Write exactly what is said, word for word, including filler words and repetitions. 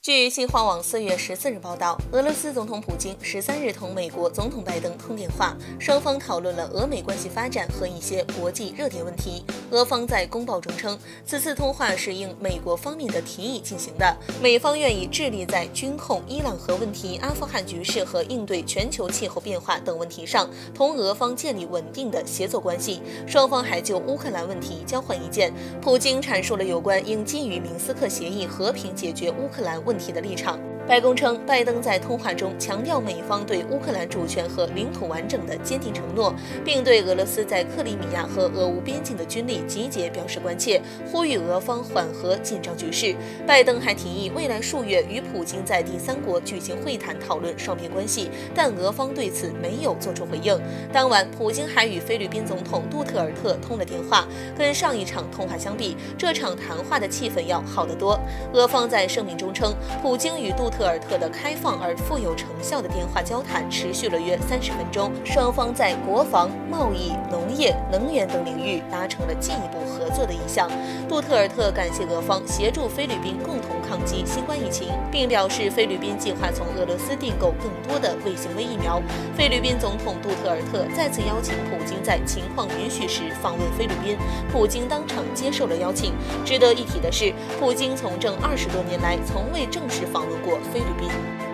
据新华网四月十四日报道，俄罗斯总统普京十三日同美国总统拜登通电话，双方讨论了俄美关系发展和一些国际热点问题。俄方在公报中称，此次通话是应美国方面的提议进行的，美方愿意致力在军控、伊朗核问题、阿富汗局势和应对全球气候变化等问题上，同俄方建立稳定的协作关系。双方还就乌克兰问题交换意见。普京阐述了有关应基于明斯克协议和平解决乌克兰问题的立场。白宫称，拜登在通话中强调美方对乌克兰主权和领土完整的坚定承诺，并对俄罗斯在克里米亚和俄乌边境的军力集结表示关切，呼吁俄方缓和紧张局势。拜登还提议未来数月与普京在第三国举行会谈，讨论双边关系，但俄方对此没有做出回应。当晚，普京还与菲律宾总统杜特尔特通了电话，跟上一场通话相比，这场谈话的气氛要好得多。俄方在声明中称，普京与杜特尔特的开放而富有成效的电话交谈持续了约三十分钟，双方在国防、贸易、农业、能源等领域达成了进一步合作的意向。杜特尔特感谢俄方协助菲律宾共同抗击新冠疫情，并表示菲律宾计划从俄罗斯订购更多的卫星微疫苗。菲律宾总统杜特尔特再次邀请普京在情况允许时访问菲律宾，普京当场接受了邀请。值得一提的是，普京从政二十多年来从未正式访问过菲律宾。